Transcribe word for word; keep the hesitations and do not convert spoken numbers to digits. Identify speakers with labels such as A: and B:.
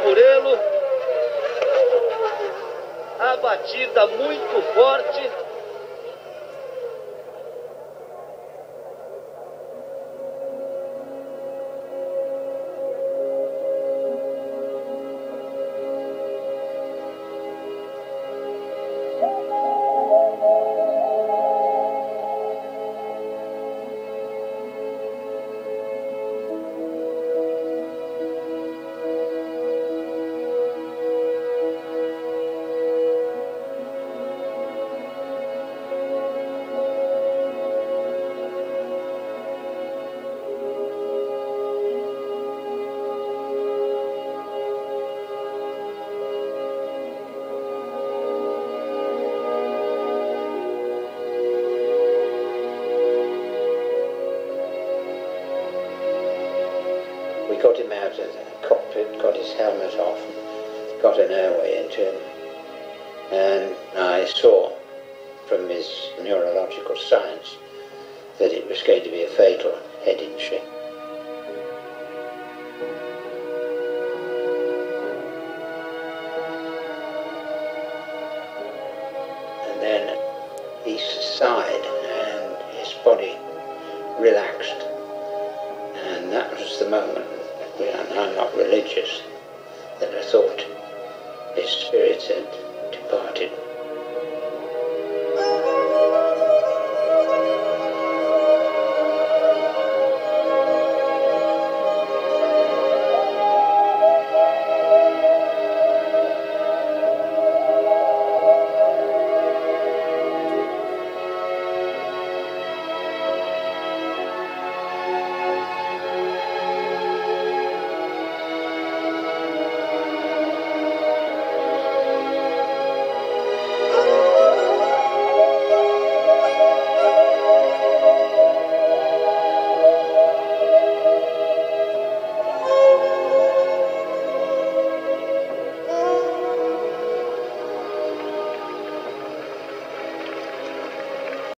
A: por ele. A batida muito forte.
B: We got him out of the cockpit, got his helmet off, got an airway into him, and I saw from his neurological signs that it was going to be a fatal head injury. And then he sighed and his body relaxed, and that was the moment. And I'm not religious,